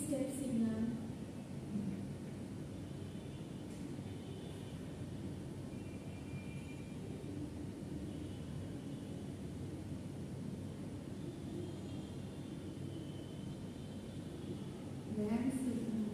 step signal. Ramp signal.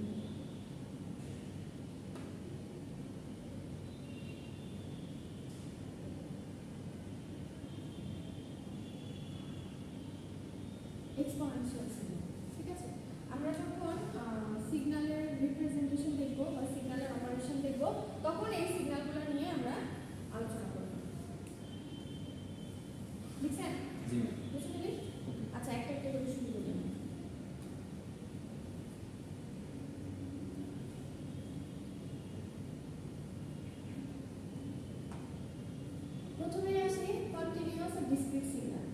Exponential signal. ঠিক আছে, আমরা যখন সিগন্যালের রিপ্রেজেন্টেশন দেখব বা সিগন্যালের অপারেশন দেখব তখন এই সিগন্যালগুলো নিয়ে আমরা আলোচনা করব। বুঝছেন? জি ম্যাম। বুঝতে পেরেছি? আচ্ছা, একটা একটা করে শুরু করব। প্রথমে আসে কন্টিনিউয়াস আর ডিসক্রিট সিগন্যাল।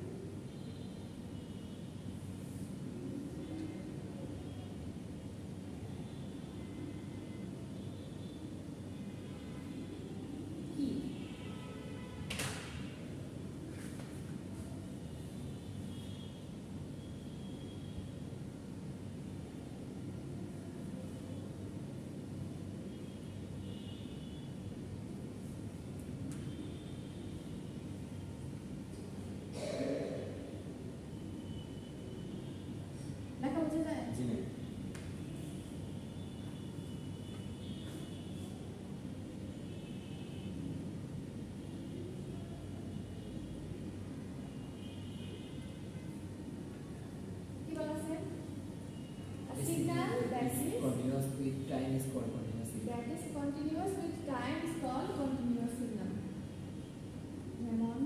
দেখা বুঝে যায়? জি ম্যাম। কি বলছে? A signal that is continuous with time is called continuous signal. that is continuous with time is called continuous signal. যেমন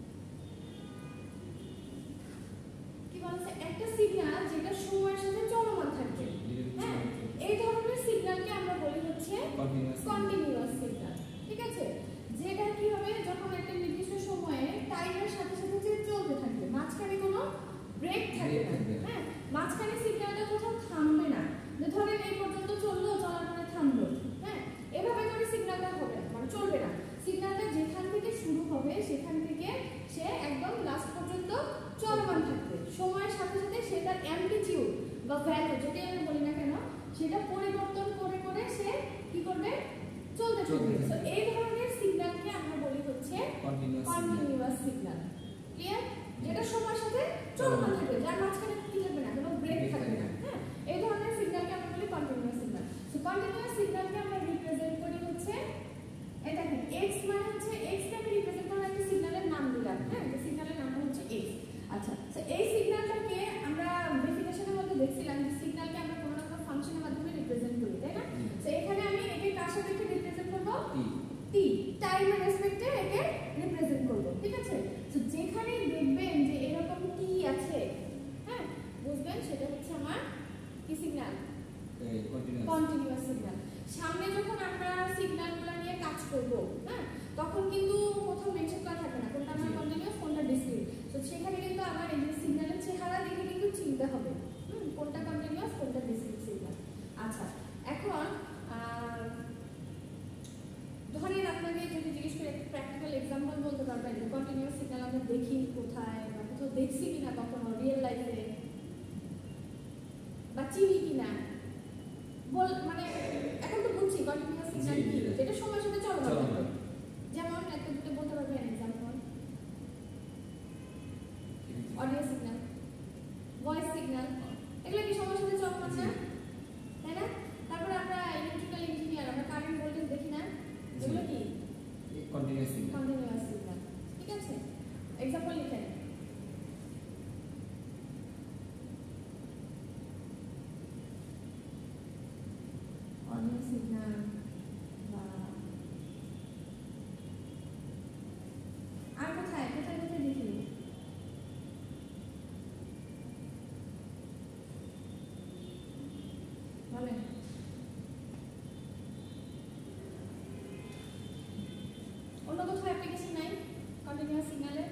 কি বলছে? একটা সিগন্যাল যেটা সময়ের সাথে চলমান থাকে, হ্যাঁ, এই ধরনের সিগন্যালকে আমরা বলি হচ্ছে কন্টিনিউয়াস সিগন্যাল। ঠিক আছে, যেটা কি হবে যখন একটা নির্দিষ্ট সময়ে টাইমের সাথে সাথে যে চলতে থাকবে, মাঝখানে কোনো ব্রেক থাকবে না, হ্যাঁ, মাঝখানে সিগন্যালটা কোথাও থামবে না, যে ধরেন এই পর্যন্ত চললো, চলার পরে থামলো, হ্যাঁ, এভাবে করে সিগন্যালটা হবে মানে চলবে না। সিগন্যালটা যেখান থেকে শুরু হবে সেখান থেকে সে একদম লাস্ট পর্যন্ত চলমান থাকবে, সময়ের সাথে সাথে সেটার অ্যামপ্লিটিউড বা ভ্যালু যেটাই আমি বলি না কেন সেটা পরিবর্তন করে করে সে কি করবে, চলতে থাকবে। তো এই ধরনের সিগন্যালকে আমরা বলি হচ্ছে কন্টিনিউয়াস সিগন্যাল। ক্লিয়ার? যেটা সময়ের সাথে চলমান থাকবে, যার মাঝখানে কি থাকবে না, কোনো ব্রেক থাকবে না, হ্যাঁ, এই ধরনের সিগন্যালকে আমরা বলি কন্টিনিউয়াস সিগন্যাল। সো কন্টিনিউয়াস সিগন্যালকে আমরা রিপ্রেজেন্ট করি হচ্ছে এই দেখেন x মানে হচ্ছে x কে আমি রিপ্রেজেন্ট করব একটা সিগন্যালের নাম দিলাম, হ্যাঁ, এই সিগন্যালের নাম হচ্ছে x। আচ্ছা, সো এই সিগন্যালটাকে আমরা ডেফিনিশনের মধ্যে দেখছিলাম যে সিগন্যালকে আমরা কোনো না কোনো ফাংশনের মাধ্যমে রিপ্রেজেন্ট করি, তাই না? সো এখানে আমি একে কার সাথে রিপ্রেজেন্ট করব? t, টাইমের রেসপেক্টে একে রিপ্রেজেন্ট করব। ঠিক আছে, সো যেখানে দেখবেন যে এরকম t আছে, হ্যাঁ, বুঝবেন সেটা হচ্ছে আমার কি সিগন্যাল? Continuous signal. সামনে যখন আমরা সিগন্যালগুলো নিয়ে কাজ করব, হ্যাঁ, তখন কিন্তু কোথাও মেনশন করা থাকে না কোনটা আমার কন্টিনিউয়াস কোনটা ডিসক্রিট। তো সেখানে কিন্তু আমার এই যে সিগন্যালের চেহারা দেখে কিন্তু চিনতে হবে কোনটা কন্টিনিউয়াস কোনটা ডিসক্রিট সিগন্যাল। আচ্ছা, এখন ধরেন আপনাকে যদি জিজ্ঞেস করে একটা প্র্যাকটিক্যাল এক্সাম্পল বলতে পারবেন যে কন্টিনিউয়াস সিগন্যাল আমরা দেখি কোথায় বা কোথাও দেখছি কিনা কখনো রিয়েল লাইফে বা চিনি কিনা, বল মানে এখন তো বুঝছি কন্টিনিউয়াস সিগন্যাল কি, যেটা সময়ের সাথে চলমান থাকে। যেমন একটা দুটো বলতে পারবেন example? Audio signal, voice signal, এগুলো কি সময়ের সাথে চলমান না, তাই না? তারপর আমরা ইলেকট্রিক্যাল ইঞ্জিনিয়ার, আমরা কারেন্ট ভোল্টেজ দেখি না, এগুলো কি কন্টিনিউয়াস সিগন্যাল। ঠিক আছে, এক্সাম্পল লিখেন। অডিও সিগন্যাল বা আর কোথায় কোথায় কোথায় দেখি? বলেন। অন্য কোথাও অ্যাপ্লিকেশন নাই কন্টিনিউয়াস সিগন্যালের?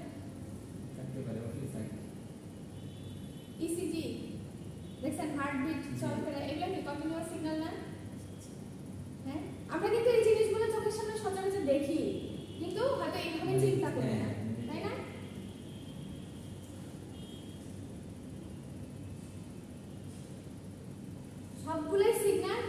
ইসিজি দেখছেন, হার্টবিট চলাফেরা, এগুলো কি কন্টিনিউয়াস সিগন্যাল না? হ্যাঁ,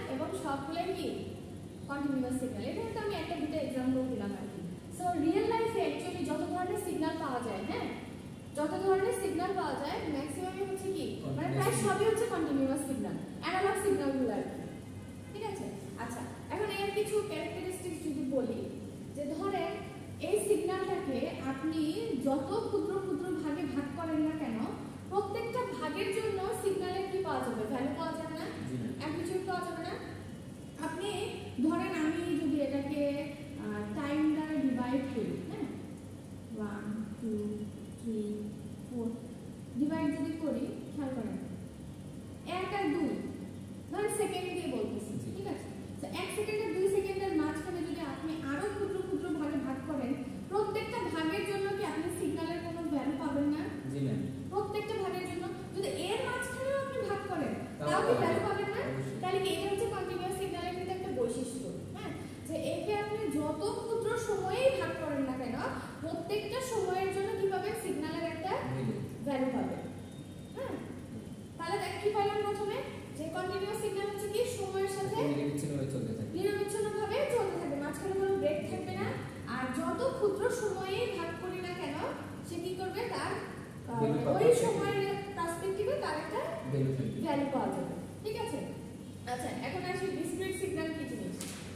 এবং সবগুলাই কি কন্টিনিউয়াস সিগন্যাল। এখানে তো আমি একটা দুটো এক্সাম্পল দিলাম আর কি। সো রিয়েল লাইফে অ্যাকচুয়ালি যত ধরনের সিগন্যাল পাওয়া যায়, হ্যাঁ যত ধরনের সিগন্যাল পাওয়া যায় ম্যাক্সিমামই হচ্ছে কি মানে প্রায় সবই হচ্ছে কন্টিনিউয়াস সিগন্যাল, অ্যানালগ সিগন্যালগুলো আর কি। ঠিক আছে। আচ্ছা এখন এর কিছু ক্যারেক্টারিস্টিক্স যদি বলি, যে ধরেন এই সিগন্যালটাকে আপনি যত ক্ষুদ্র ক্ষুদ্র ভাগে ভাগ করেন না কেন, প্রত্যেকটা ভাগের জন্য সিগন্যালের কি পাওয়া যাবে, ভ্যালু পাওয়া যাবে না, অ্যামপ্লিটিউড পাওয়া যাবে না। আপনি ধরেন আমি যদি এটাকে টাইম দ্বারা ডিভাইড করি, হ্যাঁ 1 2 3 4 ডিভাইড যদি করি, খেয়াল করেন 1 আর 2 ধরেন সেকেন্ড দিয়ে বলতেছি, ঠিক আছে। তো 1 সেকেন্ড আর 2 সেকেন্ডের মাঝখানে যদি আপনি আরো ক্ষুদ্র ক্ষুদ্র ভাগে ভাগ করেন, প্রত্যেকটা ভাগের জন্য কি আপনি সিগন্যালের কোনো ভ্যালু পাবেন না? জি না। প্রত্যেকটা ভাগের জন্য যদি এর মাঝখানেও আপনি ভাগ করেন তাও কি ভ্যালু পাবেন না? তাহলে কি এটা হচ্ছে কন্টিনিউয়াস সিগন্যালের কিন্তু একটা বৈশিষ্ট্য, হ্যাঁ যে একে আপনি যত ক্ষুদ্র সময়েই ভাগ করেন না কেন, প্রত্যেকটা সময়ের জন্য কি পাবেন, সিগন্যালের একটা ভ্যালু পাবেন। হ্যাঁ তাহলে দেখ কি পাইলাম প্রথমে, যে কন্টিনিউয়াস সিগন্যাল হচ্ছে কি সময়ের সাথে নিরবিচ্ছিন্নভাবে চলতে থাকে, মাঝখানে কোনো ব্রেক থাকবে না, আর যত ক্ষুদ্র সময়েই ভাগ করি না কেন সে কি করবে, তার ওই সময়ের পার্সপেক্টিভে তার একটা ভ্যালু পাওয়া যাবে। ঠিক আছে। আচ্ছা এখন আসি ডিসক্রিট সিগন্যাল কি জিনিস।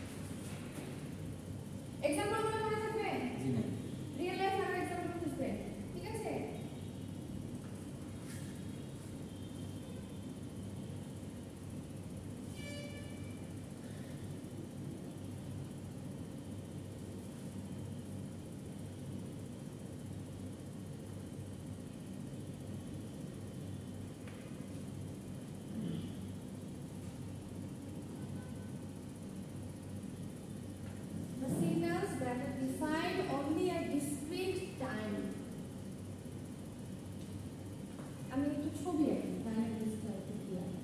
এক্সাম্পল মনে থাকবে? জি না। রিয়েল লাইফ আর এক্সাম্পল বুঝবে, ঠিক আছে। That are defined only at discrete time. আমি একটু ছবি আঁকি তাহলে বুঝতে পারবো কি হয়।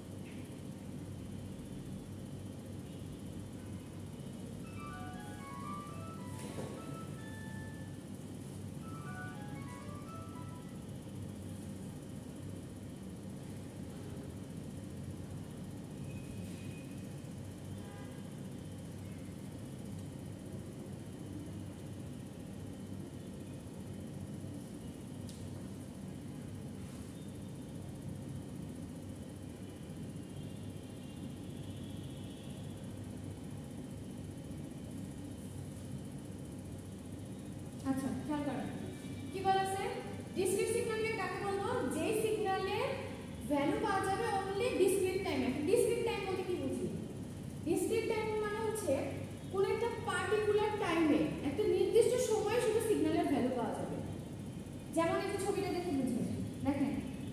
আচ্ছা খেয়াল করেন কি বলেছে, ডিসক্রিট সিগন্যালকে কাকে বলবো, যে সিগন্যালের ভ্যালু পাওয়া যাবে অনলি ডিসক্রিট টাইমে। ডিসক্রিট টাইম বলতে কি বুঝি, ডিসক্রিট টাইম মানে হচ্ছে কোন একটা পার্টিকুলার টাইমে একটা নির্দিষ্ট সময়ে শুধু সিগন্যালের ভ্যালু পাওয়া যাবে। যেমন এই ছবিটা দেখে বুঝে দেখেন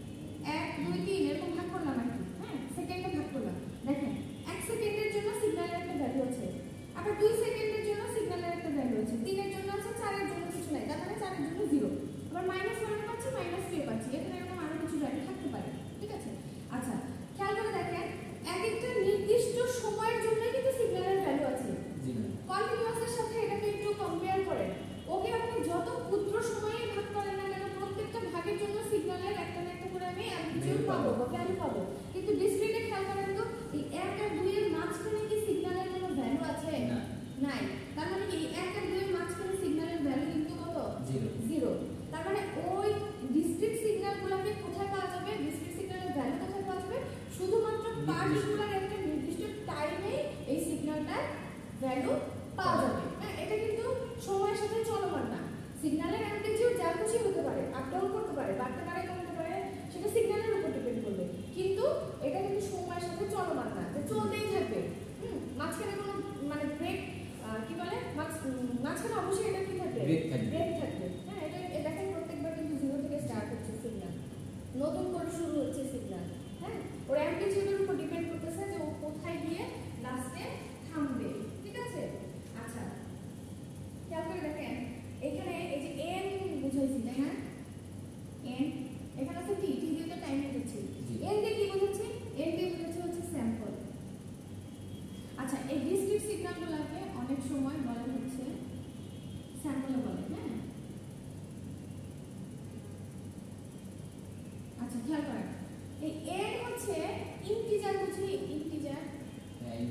1 2 3 এরকম ভাগ করলাম আর কি, হ্যাঁ সেকেন্ডে ভাগ করলাম, দেখেন 1 সেকেন্ডের জন্য সিগন্যালের একটা ভ্যালু আছে, আবার 2 সেকেন্ডের জন্য সিগন্যালের একটা ভ্যালু আছে, 3 এর জন্য আছে, 4 এর জন্য কিছু নাই, তার মানে 4 এর জন্য 0, আবার -1 পাচ্ছি -3 পাচ্ছি, এখানে এরকম আরো কিছু ভ্যালু থাকতে পারে। ঠিক আছে। আচ্ছা খেয়াল করে দেখেন এক একটা নির্দিষ্ট সময়ের জন্য কিন্তু সিগন্যালের ভ্যালু আছে। জি না। কন্টিনিউয়াসের সাথে এটাকে একটু কম্পেয়ার করেন, ওকে আপনি যত ক্ষুদ্র সময়ে ভাগ করেন না কেন প্রত্যেকটা ভাগের জন্য সিগন্যালের একটা না একটা করে আমি অ্যামপ্লিটিউড পাবো বা ভ্যালু পাবো। কিন্তু ডিসক্রিটে খেয়াল করেন তো এই 1 আর 2 এর মাঝখানে কি সিগন্যালের কোনো ভ্যালু আছে? না। নাই। তার মানে কি 1 আর 2 এর মাঝখানে সিগন্যালের ভ্যালু কিন্তু কত? 0। তার মানে ওই ডিসক্রিট সিগন্যালগুলোকে কোথায় পাওয়া যাবে, ডিসক্রিট সিগন্যালের ভ্যালু কোথায় পাওয়া যাবে, শুধুমাত্র পার্টিকুলার একটা নির্দিষ্ট টাইমে এই সিগন্যালটার ভ্যালু পাওয়া যাবে। হ্যাঁ এটা কিন্তু সময়ের সাথে চলমান না। সিগন্যালের অ্যামপ্লিটিউড যা খুশি হতে পারে, আপ ডাউন করতে পারে, বাড়তে পারে, কমতে পারে, সেটা সিগন্যালের উপর ডিপেন্ড করবে, কিন্তু এটা কিন্তু সময়ের সাথে চলমান না, যে চলতেই থাকবে। মাঝখানে কোনো মানে ব্রেক কি বলে, মাঝখানে অবশ্যই এটা কি থাকবে, ব্রেক থাকবে। হ্যাঁ এটা দেখেন প্রত্যেকবার কিন্তু 0 থেকে স্টার্ট হচ্ছে সিগন্যাল, নতুন করে শুরু হচ্ছে সিগন্যাল। হ্যাঁ ওর অ্যামপ্লিটিউডের উপর ডিপেন্ড করতেছে যে ও কোথায় গিয়ে লাস্টে থামবে। ঠিক আছে। আচ্ছা খেয়াল করে দেখেন এখানে এই যে n বুঝাইছি তাই না, n এখানে আছে t দিয়ে তো টাইম দিচ্ছি, n দিয়ে কি বুঝাচ্ছি, n দিয়ে বুঝাচ্ছি হচ্ছে স্যাম্পল। আচ্ছা এই ডিসক্রিট সিগন্যালগুলোকে অনেক সময় বলা হচ্ছে স্যাম্পল বলে। হ্যাঁ আচ্ছা খেয়াল করেন এই n হচ্ছে ইন্টিজার, বুঝি ইন্টিজার,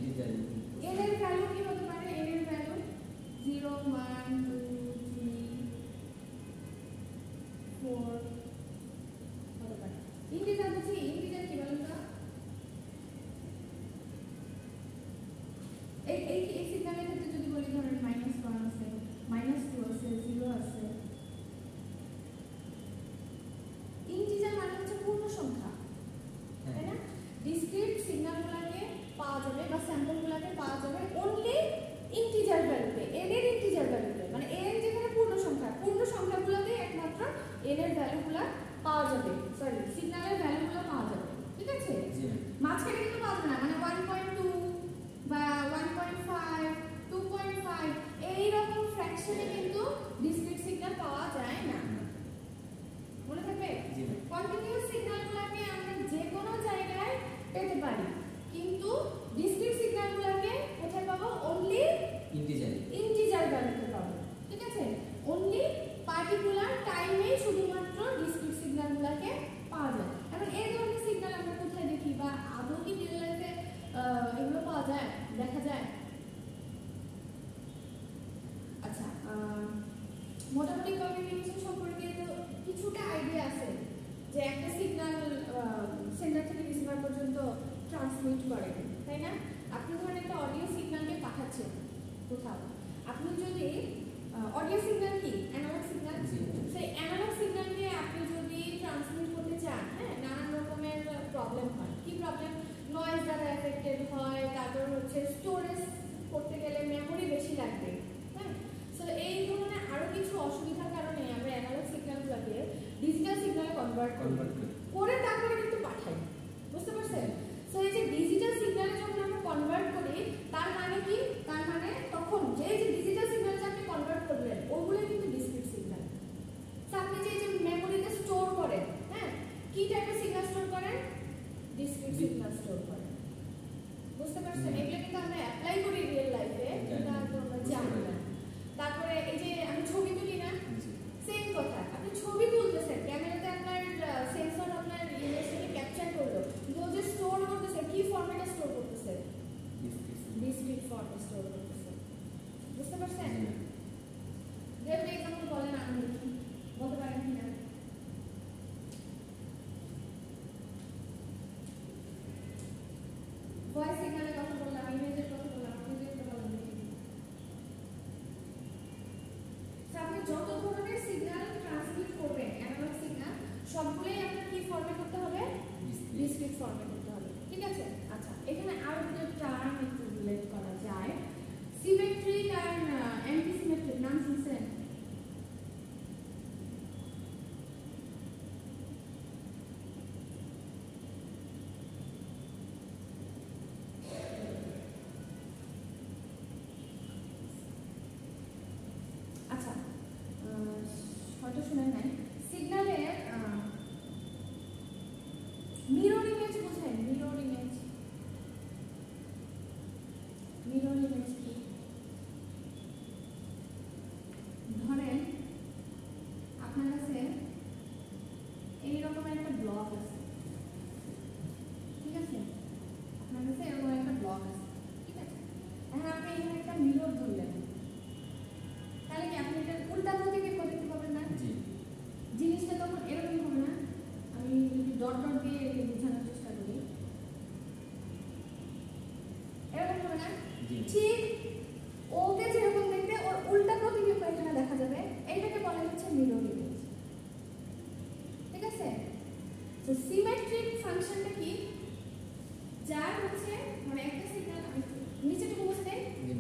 এই সিগন্যালের ক্ষেত্রে যদি বলি ধরেন -1 আছে, -2 আছে, 0 আছে। ইন্টিজার মানে হচ্ছে পূর্ণ সংখ্যা, তাই না? ডিসক্রিট সিগন্যালগুলোকে পাওয়া যাবে বা স্যাম্পলগুলোকে পাওয়া যাবে অনলি ইন্টিজার ভ্যালুতে, n এর ইন্টিজার ভ্যালুতে, মানে n যেখানে পূর্ণ সংখ্যাগুলোতে একমাত্র n এর ভ্যালুগুলো পাওয়া যাবে, সরি সিগন্যালের ভ্যালুগুলো পাওয়া যাবে, ঠিক আছে? মাঝখানে কিন্তু পাওয়া যাবে না, মানে 1.2 বা 1.5, 2.5 এই রকম ফ্র্যাকশনে কিন্তু ডিসক্রিট সিগন্যাল পাওয়া যায় না। মনে থাকবে? কন্টিনিউয়াস সিগন্যালগুলোকে আমরা যে কোনো জায়গায় পেতে পারি, কিন্তু ডিসক্রিট সিগন্যালগুলোকে কোথায় পাবো? অনলি ইন্টিজার ভ্যালুতে পাবো, ঠিক আছে? অনলি পার্টিকুলার টাইমে শুধুমাত্র ডিসক্রিট সিগন্যালগুলোকে পাওয়া যায়। এখন এই ধরনের সিগন্যাল আমরা কোথায় দেখি বা আদৌ কি রিয়েল লাইফে এগুলো পাওয়া যায়, দেখা যায়? আচ্ছা, মোটামুটি কমিউনিকেশন সম্পর্কে তো কিছুটা আইডিয়া আছে যে একটা সিগন্যাল সেন্ডার থেকে রিসিভার পর্যন্ত ট্রান্সমিট করে, তাই না? আপনি ধরেন একটা অডিও সিগন্যালকে পাঠাচ্ছেন কোথাও, আপনি যদি অডিও সিগন্যাল কি অ্যানালগ সিগন্যাল, সেই অ্যানালগ সিগন্যালকে আপনি যদি ট্রান্সমিট করতে চান, হ্যাঁ, নানান রকমের প্রবলেম হয়। কি প্রবলেম? নয়েজ দ্বারা এফেক্টেড হয়, তারপর হচ্ছে স্টোরেজ করতে গেলে মেমোরি বেশি লাগবে, হ্যাঁ। সো এই ধরনের আরো কিছু অসুবিধার কারণে আমরা অ্যানালগ সিগন্যালগুলোকে ডিজিটাল সিগন্যালে কনভার্ট করে তারপরে কিন্তু পাঠাই, বুঝতে পারছেন? সো এই যে ডিজিটাল সিগন্যালে যখন আমরা কনভার্ট করি, তার মানে কি? তার মানে তখন যে ডিজিটাল সিগন্যাল আপনি কনভার্ট করলেন ওগুলোই কিন্তু ডিসক্রিট সিগন্যাল। সো আপনি যে মেমোরিতে স্টোর করেন, হ্যাঁ, কি টাইপের সিগন্যাল স্টোর করেন? ডিসক্রিট সিগন্যাল স্টোর করেন, বুঝতে পারছেন? এগুলো কিন্তু আমরা অ্যাপ্লাই করি রিয়েল লাইফে, কিন্তু আমরা জানি না। তারপরে এই যে আমি ছবি তুলি না, সেম কথা, আপনি ছবি তুলতেছেন, ক্যামেরাতে আপনার সেন্সর আপনার ইমেজটাকে ক্যাপচার করলো, কিন্তু ও যে স্টোর করতেছে কি ফরম্যাটে স্টোর করতেছে? ডিসক্রিট ফরম্যাটে স্টোর করতেছে, বুঝতে পারছেন? যেমন এক্সাম্পল বলেন, আমি দেখি বলতে পারেন কিনা। ভয়েস সিগন্যালের কথা বললাম, ইমেজের কথা বললাম, আপনি যদি একটা বলেন দেখি। আপনি যত ধরনের সিগন্যাল ট্রান্সমিট করবেন অ্যানালগ সিগন্যাল, সবগুলোই আপনার কি ফরম্যাট করতে হবে? ডিসক্রিট ফরম্যাট করতে হবে, ঠিক আছে? আচ্ছা, এখানে আরো দুটো টার্ম একটু রিলেট করা যায়, সিমেট্রিক আর অ্যান্টি সিমেট্রিক, নাম শুনছেন? আচ্ছা, হয়তো শুনেন নাই। সিগন্যালের মিরর ইমেজ বোঝেন? মিরর ইমেজ কি? ধরেন আপনার কাছে এইরকম একটা ব্লক আছে, ঠিক আছে? আপনার কাছে এরকম একটা ব্লক আছে, ঠিক আছে? এখন আপনি এখানে একটা মিরর ধরলেন, তাহলে কি আপনি এটা উল্টা দিকে দেখতে পাবেন না? জিনিসটা তখন এরকম হবে না? আমি যদি ডট ডট দিয়ে বোঝানোর চেষ্টা করি, এরকম হবে না? ঠিক ওকে যেরকম দেখতে ওর উল্টা প্রতিবিম্ব এখানে দেখা যাবে, এইটাকে বলা হচ্ছে মিরর ইমেজ, ঠিক আছে? তো সিমেট্রিক ফাংশনটা কি? যার হচ্ছে মানে একটা সিগন্যাল, আমি নিচেটুকু বুঝতে।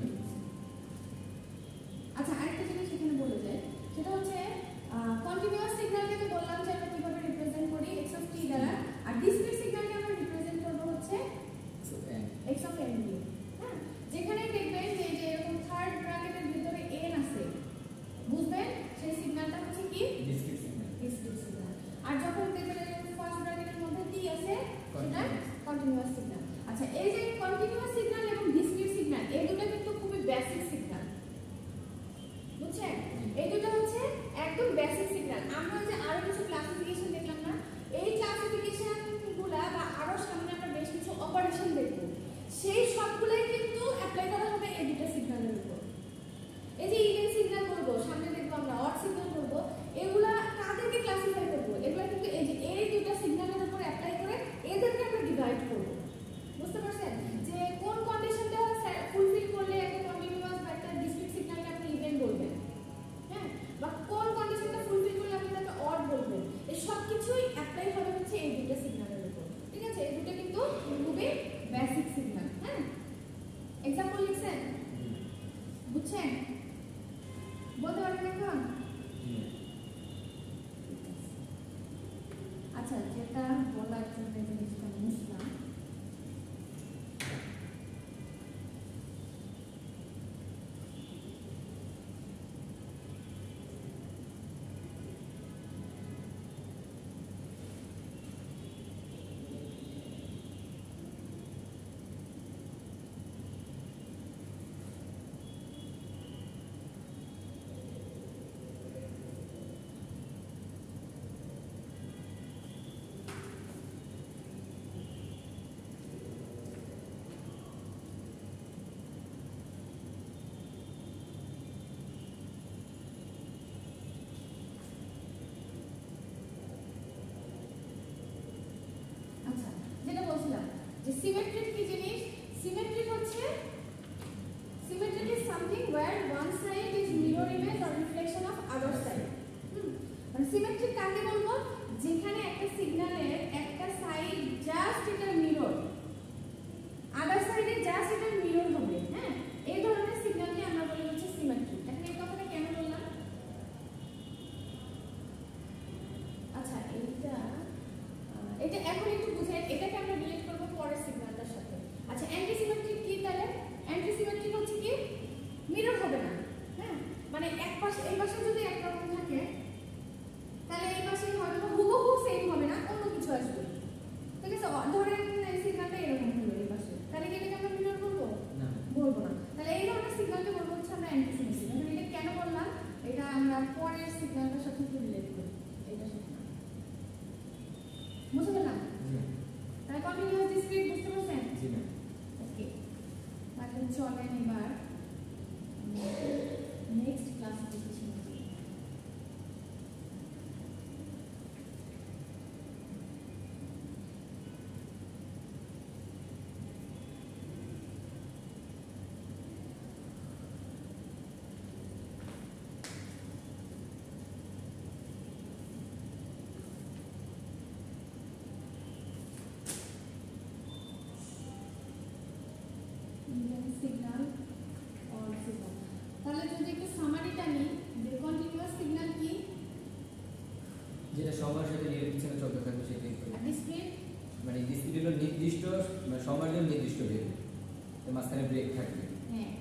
আচ্ছা, আরেকটা জিনিস এখানে বলে যায়, সেটা হচ্ছে কন্টিনিউয়াস সিগন্যালকে তো বললাম যে আমরা কিভাবে রিপ্রেজেন্ট করি x অফ t দ্বারা, আর ডিসক্রিট সিগন্যালকে আমরা রিপ্রেজেন্ট করব হচ্ছে x অফ n দিয়ে, হ্যাঁ। যেখানেই দেখবেন যে এরকম থার্ড ব্র্যাকেটের ভিতরে n আছে, বুঝবেন সেই সিগন্যালটা হচ্ছে কি? Discrete signal. আর যখন দেখবেন ফার্স্ট ব্র্যাকেটের মধ্যে t আছে, সেটা চলেন এবার next classification. Signal or signal, তাহলে যদি একটু সামারিটা নিই যে কন্টিনিউয়াস সিগন্যাল কি, যেটা সময়ের সাথে নিরবিচ্ছিন্ন চলতে থাকবে সেটাই। ডিসক্রিট মানে ডিসক্রিট হলো নির্দিষ্ট, মানে সময়ের জন্য নির্দিষ্ট বের, তো মাঝখানে ব্রেক থাকবে। হ্যাঁ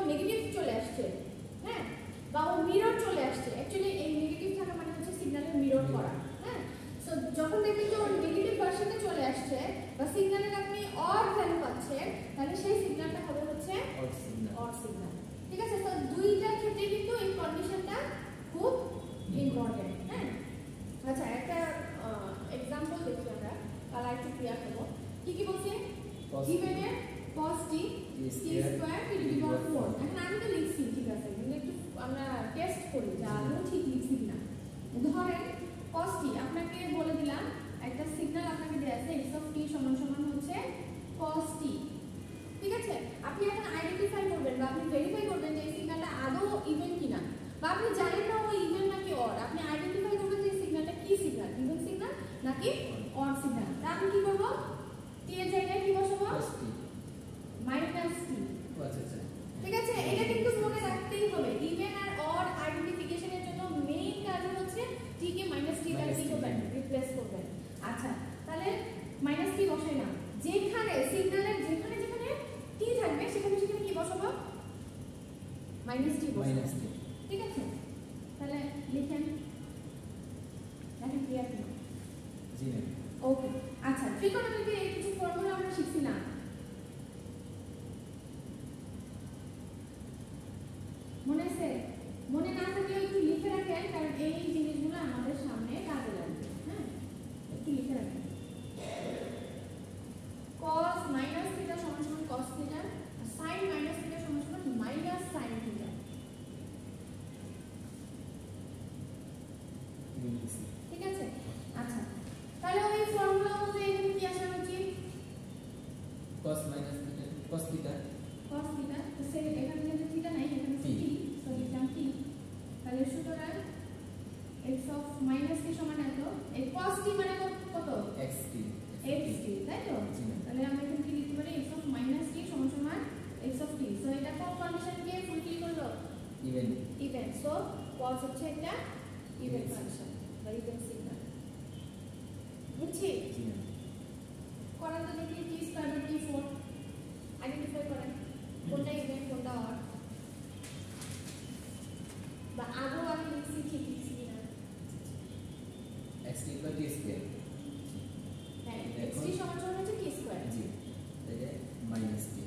বা ও মিরর চলে আসছে, অ্যাকচুয়ালি এই নেগেটিভ থাকা মানে হচ্ছে সিগন্যালের মিরর ইভেনের cos t square t to the power 4 এখন আমি তো লিখছি ঠিক আছে কিন্তু একটু আমরা টেস্ট করি যে আদৌ ঠিক লিখছি কিনা ধরেন cos t আপনাকে বলে দিলাম একটা সিগন্যাল আপনাকে দেয়া আছে x অফ t সমান সমান হচ্ছে cos t ঠিক আছে আপনি এখন আইডেন্টিফাই করবেন বা আপনি ভেরিফাই করবেন যে এই সিগন্যালটা আদৌ ইভেন কিনা বা আপনি জানেন না ও ইভেন নাকি অড আপনি আইডেন্টিফাই করবেন যে সিগন্যালটা কি সিগন্যাল ইভেন সিগন্যাল নাকি অড সিগন্যাল তা আমি কি করব t এর জায়গায় কি বসাবো cos t মাইনাস t আচ্ছা আচ্ছা ঠিক আছে এটা কিন্তু মনে রাখতেই হবে ইভেন আর অড আইডেন্টিফিকেশনের জন্য মেইন কাজ হচ্ছে t কে মাইনাস t দ্বারা কি করবেন রিপ্লেস করবেন আচ্ছা তাহলে মাইনাস t বসাই না যেখানে সিগন্যালের যেখানে যেখানে t থাকবে সেখানে সেখানে কি বসাবো মাইনাস t বসাবো ঠিক আছে তাহলে লিখেন দেখেন ক্লিয়ার কি জি ম্যাম ওকে আচ্ছা ত্রিকোণমিতির এই কিছু ফর্মুলা আমরা শিখছি না মনে আছে মনে না থাকলে একটু লিখে রাখেন কারণ এই জিনিসগুলো আমাদের সামনে কাজে লাগবে হ্যাঁ একটু লিখে রাখেন cos minus theta সমান সমান cos theta আর sin minus theta সমান সমান minus sin theta ঠিক আছে আচ্ছা তাহলে ওই ফর্মুলা অনুযায়ী এখানে কি আসা উচিত cos minus theta cos theta cos theta তো সে এখানে যেহেতু theta নাই এখানে t সো লিখলাম t তাহলে সুতরাং x of minus t সমান এত এই cos t মানে কত xt xt তাই তো তাহলে আমরা এখানে কি লিখতে পারি x of minus t সমান সমান x of t সো এটা কোন কন্ডিশনকে ফুলফিল করলো ইভেন ইভেন সো cos হচ্ছে একটা ইভেন ফাংশন বা ইভেন সিগন্যাল বুঝছি জি ম্যাম করেন তো দেখি t square by t4 identify করেন কোনটা ইভেন কোনটা অড বা আগেও আমি লিখছি ঠিক লিখছি না xt equal to t square হ্যাঁ xt সমান সমান হচ্ছে t স্কয়ার জি তাহলে মাইনাস t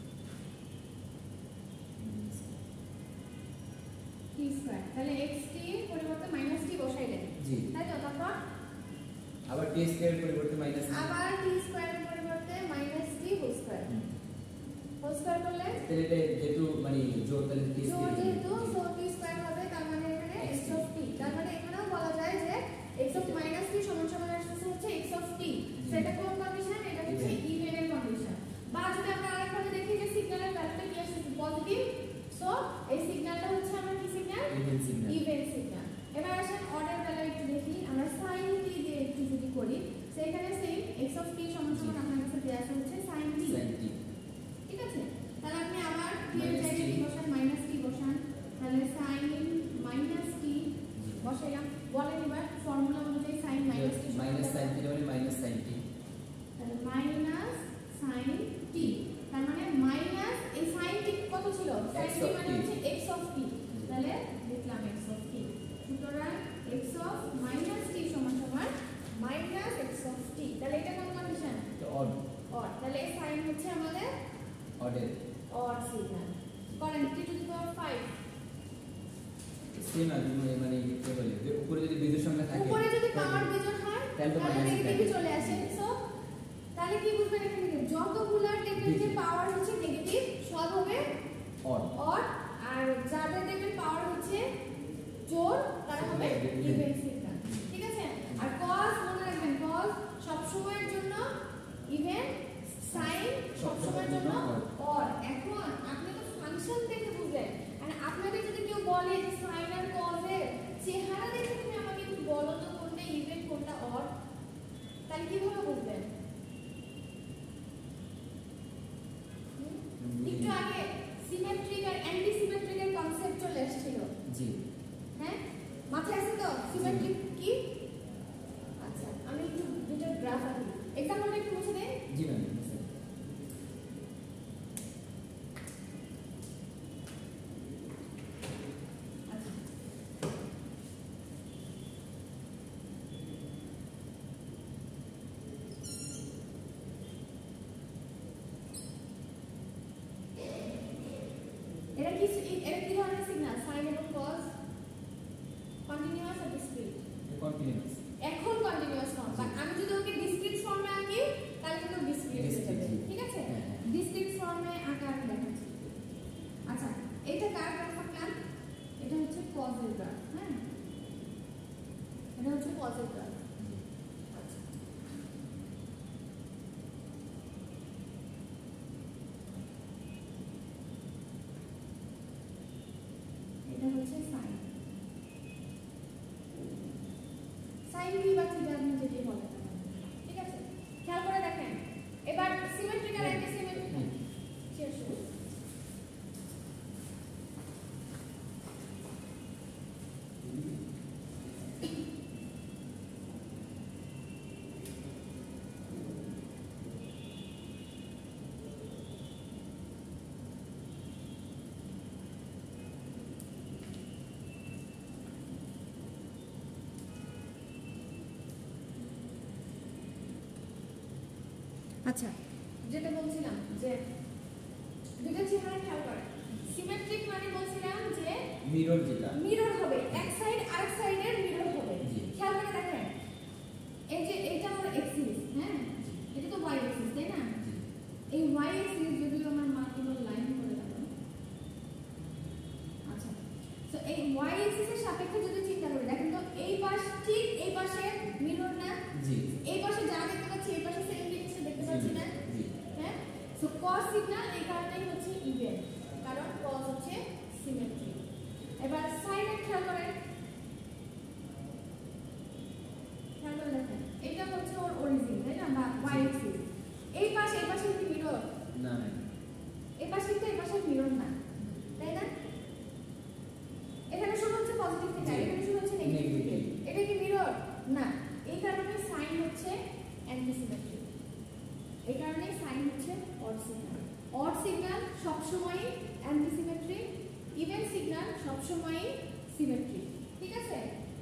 t স্কয়ার তাহলে xt পরিবর্তে মাইনাস t বসাই দেন জি তাই তো তারপর আবার t স্কয়ার পরিবর্তে মাইনাস আবার t স্কয়ারের পরিবর্তে minus t whole square whole square করলে তাহলে এটা যেহেতু মানে জোর তাহলে t জোর স্কয়ার যেহেতু সো t স্কয়ার হবে তার মানে এখানে x অফ t তার মানে এখানেও বলা যায় যে x অফ মাইনাস t সমান সমান আসছে হচ্ছে x অফ t সেটা কোন কন্ডিশন এটা হচ্ছে ইভেনের কন্ডিশন বা যদি আমরা আরেকভাবে দেখি যে সিগন্যালের ভ্যালুটা কি আসছে পজিটিভ সো এই সিগন্যালটা হচ্ছে আমরা কি signal even signal even signal এবার আসেন অর্ডার ভ্যালু একটু দেখি আমরা sin t দিয়ে একটু যদি করি সেখানে সেম x অফ t সমান সমান আপনার কাছে দেয়া আছে হচ্ছে sin t ঠিক আছে তাহলে আপনি আবার t এর জায়গায় কি বসান মাইনাস t বসান তাহলে sin মাইনাস t বসাইলাম বলেন এবার ফর্মুলা অনুযায়ী sin minus t minus sin t মানে মাইনাস sin t তাহলে মাইনাস sin t তার মানে মাইনাস এই sin t কত ছিল sin t মানে হচ্ছে x অফ t তাহলে লিখলাম x অফ t সুতরাং x অফ মাইনাস t সমান সমান মাইনাস x অফ t তাহলে এটা কোন কন্ডিশন তো অড অড তাহলে এই sin হচ্ছে আমাদের অডের অড সিগন্যাল করেন t to the power 5 same আছে মানে কি বলে যে উপরে যদি বিজোড় সংখ্যা থাকে উপরে যদি পাওয়ার বিজোড় হয় তাহলে নেগেটিভ চলে আসে সো তাহলে কি বুঝবেন এখানে যতগুলা টেবিলের যে পাওয়ার হচ্ছে নেগেটিভ সব হবে অড অড আর যাদের দেখবেন পাওয়ার হচ্ছে জোড় তারা হবে ইভেন সিগন্যাল ঠিক আছে আর cos মনে রাখবেন cos সব সময়ের জন্য ইভেন sin সব সময়ের জন্য অড এখন আপনি তো ফাংশন দেখে বুঝবেন আর আপনাদের যদি কেউ বলে যে sin আর cos এর চেহারা দেখে তুমি আমাকে একটু বলো তো কোনটা ইভেন কোনটা অড তাহলে কিভাবে বুঝবেন একটু আগে সিমেট্রিক আর অ্যান্টি সিমেট্রিক এর কনসেপ্ট চলে এসেছিল জি হ্যাঁ মাথায় আছে তো সিমেট্রিক কি আচ্ছা আমি একটু দুটো গ্রাফ আঁকি এক্সাম্পলটা একটু মুছে দেন জি ম্যাম আচ্ছা এটা কি ধরনের সিগন্যাল সাইন এবং কজ কন্টিনিউয়াস আর ডিসক্রিট কন্টিনিউয়াস এখন কন্টিনিউয়াস ফর্ম বাট আমি যদি ওকে ডিসক্রিট ফর্মে আঁকি তাহলে কিন্তু ডিসক্রিট হয়ে যাবে ঠিক আছে কার গ্রাফ আঁকলাম? এটা হচ্ছে কজের গ্রাফ। হ্যাঁ, এটা হচ্ছে কজের গ্রাফ। আচ্ছা, এটা হচ্ছে সাইন। সাইন বি বা থিটা আপনি যেটাই বলেন, ঠিক আছে? খেয়াল করে দেখেন এবার সিমেট্রিক্যাল অ্যান্টি সিমেট্রিক্যাল শেষ হলো। আচ্ছা, যেটা বলছিলাম যে দুটো চেহারা খেয়াল করে, সিমেট্রিক মানে বলছিলাম যে মিরর, যেটা মিরর হবে, এক সাইড আরেক সাইডের মিরর হবে। খেয়াল করে দেখেন এই যে এটা আমার এক্সিস, হ্যাঁ এটা তো ওয়াই এক্সিস, তাই না? এই ওয়াই এক্সিস যদি আমার মাল্টিপল লাইন করে দেবো, আচ্ছা, তো এই ওয়াই এক্সিসের সাপেক্ষে যদি চিন্তা করি, দেখেন তো এই পাশ ঠিক এই পাশে মিরর না? জি। এই পাশে যা দেখতে পাচ্ছি এই পাশে সেম জিনিস দেখতে পাচ্ছি না? জি। হ্যাঁ, সো cos সিগন্যাল এই কারণেই হচ্ছে ইভেন, কারণ cos হচ্ছে সিমেট্রি। এবার সাইন খেয়াল করেন, খেয়াল করে দেখেন এটা হচ্ছে ওর অরিজিন, তাই না? বা ওয়াই এক্সিস। এই পাশে কি মিরর? না না, এই পাশে কিন্তু এই পাশে মিরর না, তাই না? এখানে শুরু হচ্ছে পজিটিভ থেকে, এখানে শুরু হচ্ছে নেগেটিভ থেকে। এটা কি মিরর? না। এই কারণে সাইন হচ্ছে অ্যান্টি সিমেট্রি। এই কারণে সাইন হচ্ছে অড সিগন্যাল। অড সিগন্যাল সবসময় অ্যান্টি সিমেট্রি, ইভেন সিগন্যাল সবসময় সিমেট্রি, ঠিক আছে?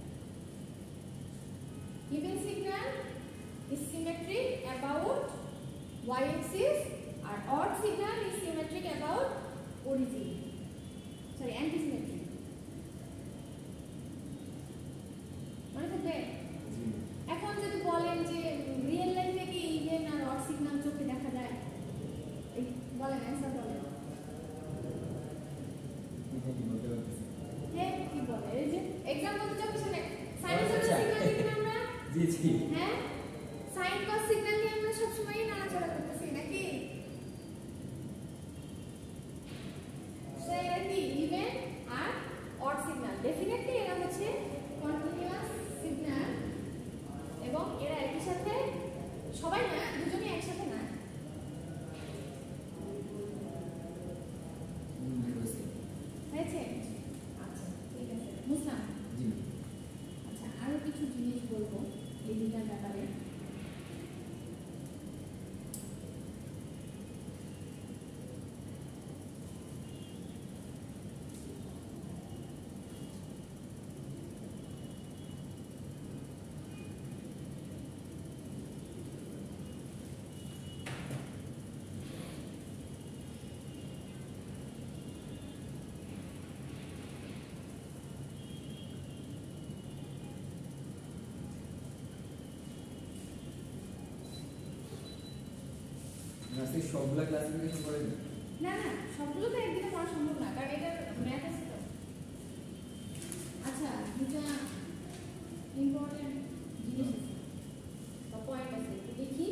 Even signal is symmetric about y axis আর odd signal is symmetric about origin, sorry anti symmetric। মনে থাকবে? এখন যদি বলেন যে রিয়েল লাইফে কি ইভেন আর অড সিগন্যাল চোখে দেখা যায়, এই বলেন অ্যানসার বলেন। হ্যাঁ, কি বলে? এই যে एग्जांपल তো চোখে শুনে সাইনোসয়েডাল সিগন্যাল দেখি না আমরা? জি জি। হ্যাঁ, সাইন কস সিগন্যাল নিয়ে আমরা সব সময় নাড়াচাড়া করতেছি নাকি? সেটা কি ইভেন আর অড সিগন্যাল? ডেফিনেটলি এরা হচ্ছে কন্টিনিউয়াস সিগন্যাল এবং এরা একই সাথে, সবাই না, দুজনেই একসাথে না। হয়েছে? আচ্ছা, ঠিক আছে, বুঝলাম। জি। আচ্ছা, আরো কিছু জিনিস বলবো এই দুটার ব্যাপারে। আজকে সবগুলা ক্লাসিফিকেশন করে দিন। না না, সবগুলো তো একদিনে পড়া সম্ভব না, কারণ এটা ম্যাথ আছে তো। আচ্ছা, দুটা ইম্পর্টেন্ট জিনিস আছে বা পয়েন্ট আছে, একটু দেখি।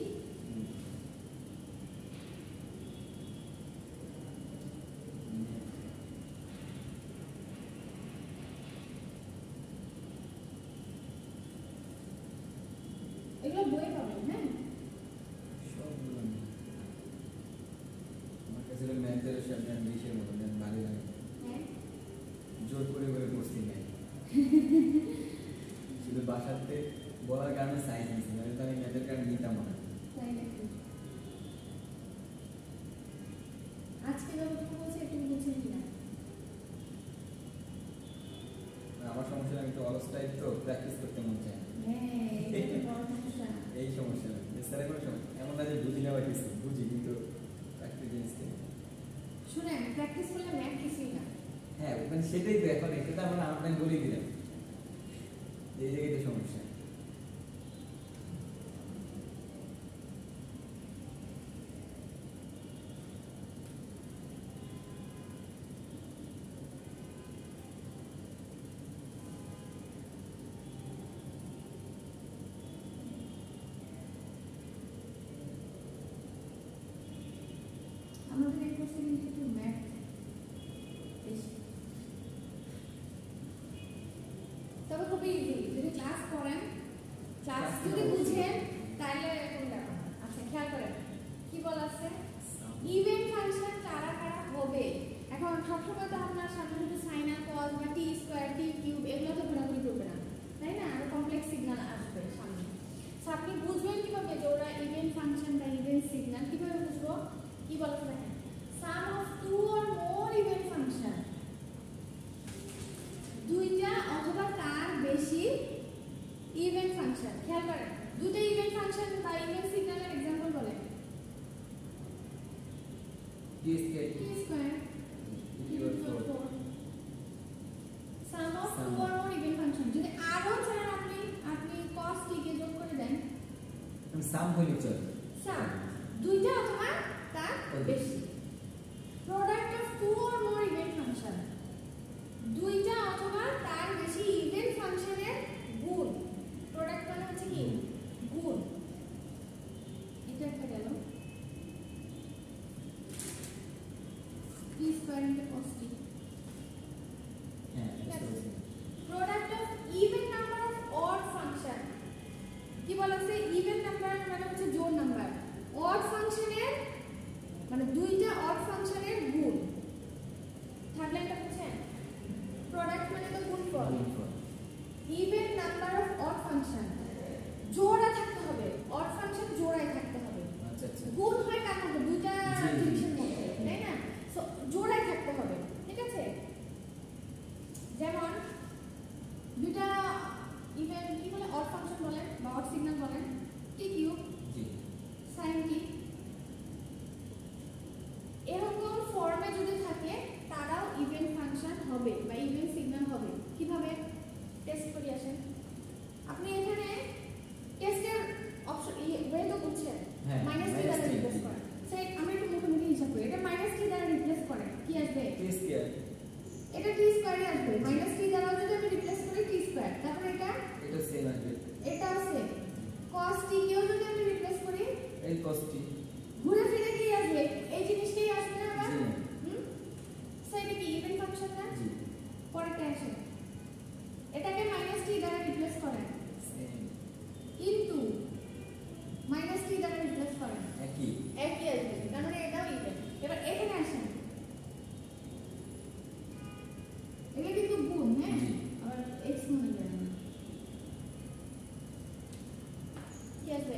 এগুলো বই পাবেন, হ্যাঁ? সবগুলো আমার কাছে ম্যাথের সামনে ইংলিশের মতো ভালো লাগে। হ্যাঁ, জোর করে পড়ছি নাই, শুধু বাসাতে বলার কারণে সাইন্স নিয়েছি, নয়তো আমি ম্যাথের কারণে নিতাম না। তাই নাকি? আজকে যতটুকু বলছি একটু বুঝছেন কিনা? আমার সমস্যা, আমি তো অলসটাই তো প্র্যাকটিস করতে মন চায়। হ্যাঁ, এটা বড় সমস্যা। এই সমস্যা স্যারের কোনো সমস্যা এমন না যে বুঝি না বা কিছু বুঝি, কিন্তু প্র্যাকটিস জিনিসকে শুনেন, প্র্যাকটিস করলে ম্যাথ কিছুই না। হ্যাঁ, মানে সেটাই তো, এখন এটা তো আমরা আপনাকে বলেই দিলাম, এই জায়গায় সমস্যা। করেন, ক্লাস যদি বুঝেন তাহলে এরকম ব্যাপার। আচ্ছা খেয়াল করেন কি বলা আছে, ইভেন ফাংশন কারা কারা হবে। এখন সবসময় তো আপনার সামনে শুধু সাইন আর কজ বা টি স্কয়ার টি কিউব এগুলো তো ঘোরাঘুরি করবে না, তাই না? আরো কমপ্লেক্স সিগন্যাল আসবে সামনে। তো আপনি বুঝবেন কিভাবে যে ওরা ইভেন ফাংশন বা ইভেন সিগন্যাল কিভাবে বুঝবো? কি বলা আছে দেখেন, sum of two or more even function, দুইটা অথবা তার বেশি ইভেন ফাংশন। খেয়াল করেন দুইটা ইভেন ফাংশন বা ইভেন সিগন্যালের एग्जांपल বলেন। t square sum of two or more even function যদি আরো চান আপনি cos t কে যোগ করে দেন, সাম হইলে চলে, সাম দুইটা অথবা তার বেশি। Product of two or more even function, দুইটা অথবা তার বেশি ইভেন ফাংশনের গুণ। প্রোডাক্ট মানে হচ্ছে কি গুণ। এটা একটা গেল t square into cos t। হ্যাঁ product of even number of odd function, কি বলা আছে ইভেন নাম্বার মানে হচ্ছে জোড় নাম্বার, অড ফাংশনের মানে দুইটা অড ফাংশনের গুণ। থার্ড লাইনটা বুঝছেন? প্রোডাক্ট মানে তো গুণফল। Even number of odd function জোড়া থাকতে হবে, অড ফাংশন জোড়ায় থাকতে হবে। আচ্ছা আচ্ছা, গুণ হয় কার মধ্যে? দুইটা জিনিসের মধ্যে, তাই না? সো জোড়ায় থাকতে হবে, ঠিক আছে? যেমন দুইটা ইভেন কি বলে অড ফাংশন বলেন বা অড সিগন্যাল বলেন, টি কিউব জি sin t, এরকম ফর্মে যদি থাকে তারাও ইভেন ফাংশন হবে বা ইভেন সিগন্যাল হবে। কিভাবে টেস্ট করি আসেন। আপনি এখানে টেস্টের অপশন ওয়ে তো বুঝছেন, মাইনাস টি দ্বারা রিপ্লেস করেন। সেই আমি একটু মুখোমুখি হিসাব করি, এটা মাইনাস টি দ্বারা রিপ্লেস করেন কি আসবে? t স্কয়ার, এটা টি স্কয়ারই আসবে। মাইনাস টি দ্বারা যদি আমি রিপ্লেস করি টি স্কয়ার, তারপর এটা সেম আসবে, এটাও সেম। cos t কেও যদি আমি রিপ্লেস করি এই cos t ঘুরে ফিরে কি আসবে? এই জিনিসটাই আসবে না আবার। জি সো এটা কি ইভেন ফাংশন না? জি পরেরটা আসে এটাকে মাইনাস টি দ্বারা রিপ্লেস করেন, সেম কিন্তু মাইনাস টি দ্বারা রিপ্লেস করেন একই একই আসবে, তার মানে এটাও ইভেন। এবার এখানে আসেন, এটা কিন্তু গুণ, হ্যাঁ আবার x মনে করেন কি আসবে?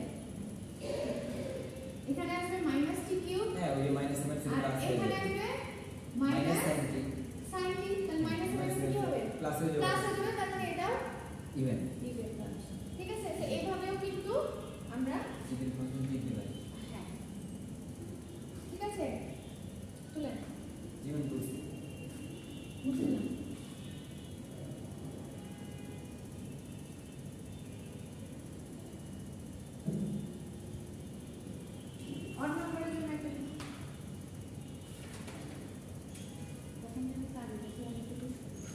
এখানে আসবে মাইনাস টি কিউব, হ্যাঁ ওই মাইনাস এর সাথে আর প্লাস হয়ে এখানে যাবে, আসবে minus minus sin t sin t, তাহলে মাইনাস এর সাথে কি হবে? প্লাস হয়ে যাবে, প্লাস হয়ে যাবে, তার মানে এটাও ইভেন ইভেন ফাংশন। ঠিক আছে, তো এইভাবেও কিন্তু আমরা ইভেন ফাংশন লিখতে পারি। হ্যাঁ ঠিক আছে, তুলেন ইভেন করছি বুঝলেন? অড নাম্বারের জন্য একটা তখন যদি কাজ দেখি আমি একটু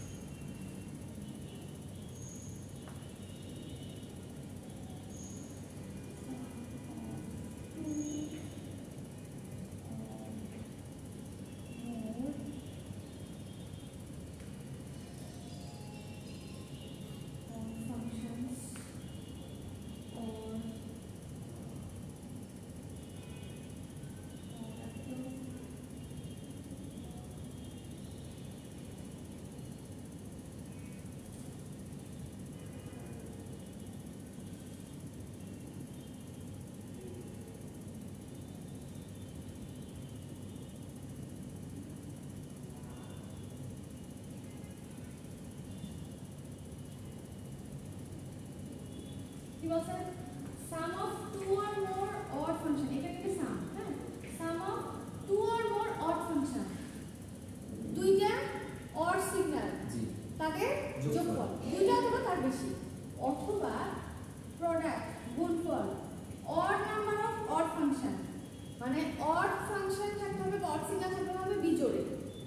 কি বলছেন? Sum of two or more odd function, এটা কিন্তু সাম, হ্যাঁ sum of two or more odd function, দুইটা অড সিগন্যাল জি তাদের যোগফল, দুইটা অথবা তার বেশি, অথবা প্রোডাক্ট গুণফল odd number of odd function, মানে অড ফাংশন থাকতে হবে, অড সিগন্যাল থাকতে হবে বিজোড়ে,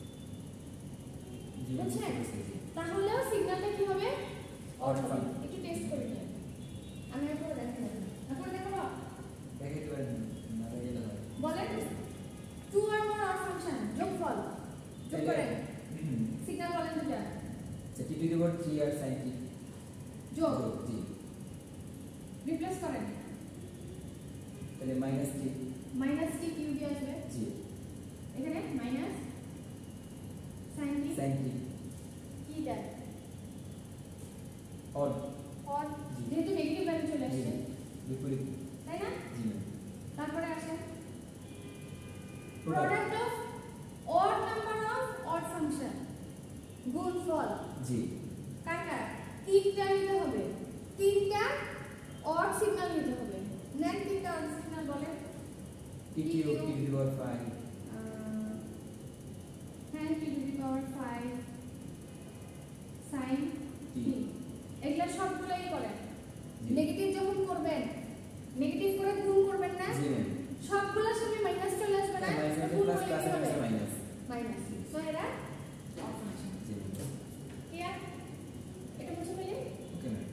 বুঝছেন? তাহলেও সিগন্যালটা কি হবে? অড হবে। একটু টেস্ট করে নিন, আমি আপনাকে দেখাবো। করেন তাহলে মাইনাস টি কিউ দিয়ে আসবে জি এখানে মাইনাস সাইন টি কি দেয় অড যেহেতু নেগেটিভ ভ্যালু চলে আসছে বিপরীত তাই না জি তারপরে আসে product product of odd number of odd function গুণফল জি কাটা তিনটা নিতে হবে তিনটা odd সিগন্যাল নিতে হবে নেন তিনটা odd সিগন্যাল বলে T Q T two the power 5 হ্যাঁ টি টু দি পাওয়ার 5 sin টি এগুলা সবগুলাই করেন নেগেটিভ যখন করবেন নেগেটিভ করে গুণ করবেন না জি ম্যাম সবগুলোর সামনে মাইনাস চলে আসবে না মাইনাস গুণ প্লাস করলে প্লাস কি হবে মাইনাস মাইনাস তো এরা odd function জি ক্লিয়ার এটা বুঝে পেলে ওকে ম্যাম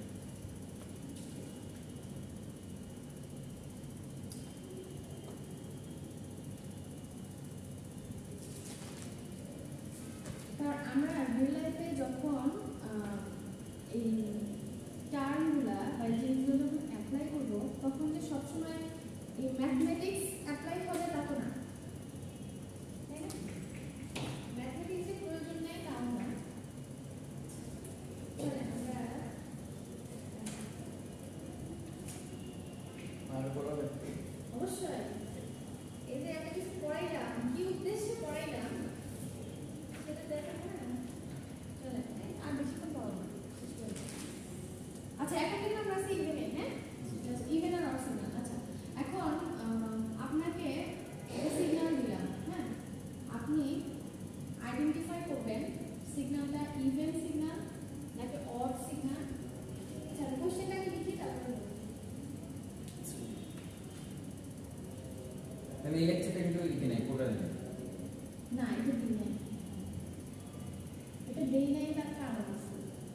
কারণ আমরা রিয়েল লাইফে যখন এই টার্মগুলা বা জিনিসগুলো যখন অ্যাপ্লাই করবো তখন যে সবসময় এই ম্যাথমেটিক্স অ্যাপ্লাই হবে তা তো না তাই না ম্যাথমেটিক্সের প্রয়োজন নেই তাও না আমরা আর বলবে অবশ্যই এই যে আমরা কিছু পড়াইলাম কি উদ্দেশ্যে পড়াইলাম সেটা দেখা না চলে আর বেশিক্ষণ পড়াবো না আচ্ছা এখন কিন্তু আমরা আছি ইভেনে হ্যাঁ ইভেন আর অড সিগন্যাল আচ্ছা এখন আপনাকে একটা সিগন্যাল দিলাম হ্যাঁ আপনি আইডেন্টিফাই করবেন সিগন্যালটা ইভেন সিগন্যাল নাকি অড সিগন্যাল আচ্ছা কোশ্চেনটাকে লিখি তারপরে আমি এই লেকচারটা কিন্তু লিখে নাই টোটাল না এটা দিই নাই এটা দেই নাই তার কারণ আছে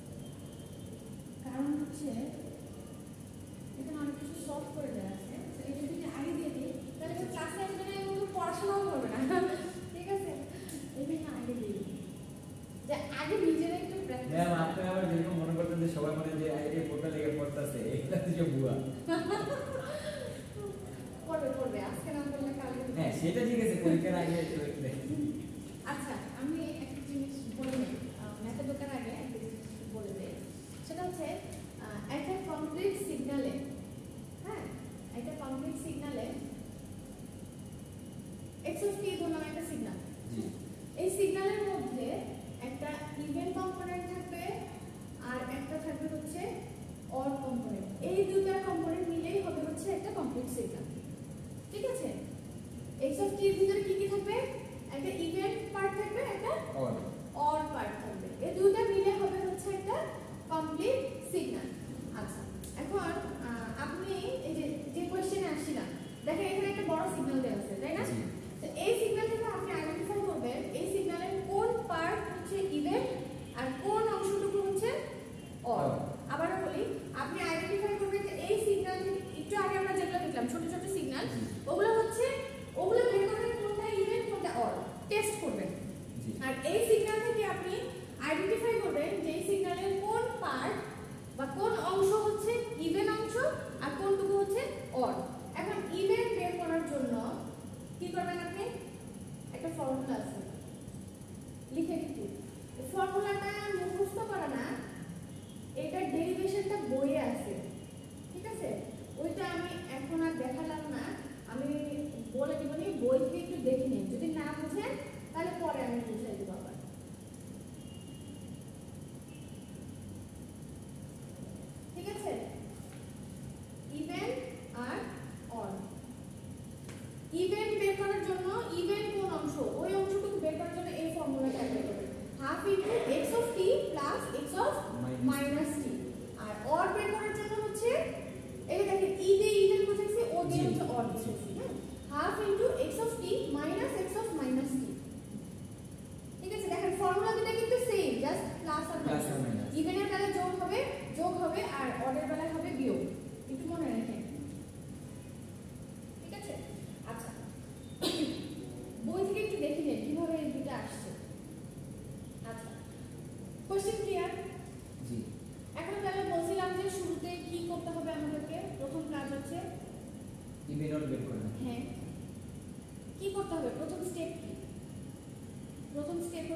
কারণ হচ্ছে এখানে অনেক কিছু সলভ করে দেওয়া আছে এটা যদি আগে দিয়ে দিই তাহলে ক্লাসে আসবে না এবং পড়াশোনাও করবে না ঠিক আছে এই জন্য আগে দিয়ে দিই যে আগে নিজেরা একটু প্র্যাকটিস ম্যাম আপনি আবার যেরকম মনে করতেন যে সবাই মনে যে এই পোর্টাল লেগে পড়তেছে এটা যে বুয়া করবে আজকে না করলে কালকে হ্যাঁ সেটা ঠিক আছে পরীক্ষার আগে আচ্ছা আমি একটা জিনিস বলে নিই ম্যাথে ঢোকার আগে একটা জিনিস বলে দিই সেটা হচ্ছে একটা কমপ্লিট সিগন্যালে হ্যাঁ একটা কমপ্লিট সিগন্যালে এক্স অফ টি ধরলাম একটা সিগন্যাল জি এই সিগন্যালের মধ্যে একটা ইভেন কম্পোনেন্ট থাকবে আর একটা থাকবে হচ্ছে অড কম্পোনেন্ট এই দুটো কম্পোনেন্ট মিলেই হবে হচ্ছে একটা কমপ্লিট সিগন্যাল ঠিক আছে এক্স অফ টি এর ভিতরে কি কি থাকবে একটা ইভেন পার্ট থাকবে একটা অড পার্ট থাকবে এই দুটো মিলে হবে হচ্ছে একটা কমপ্লিট সিগন্যাল আচ্ছা এখন আপনি এই যে কোশ্চেনে আসছিলাম দেখেন এখানে একটা বড় সিগন্যাল দেওয়া আছে তাই না তো এই সিগন্যাল থেকে আপনি আইডেন্টিফাই করবেন এই সিগন্যালের কোন পার্ট হচ্ছে ইভেন আর কোন অংশটুকু হচ্ছে অড আবারও বলি আপনি আইডেন্টিফাই করবেন যে এই সিগন্যাল একটু আগে আমরা যেগুলো দেখলাম ছোট ছোট সিগন্যাল ওগুলো হচ্ছে ওগুলো বের করবেন কোনটা ইভেন কোনটা অড টেস্ট করবেন আর এই সিগন্যাল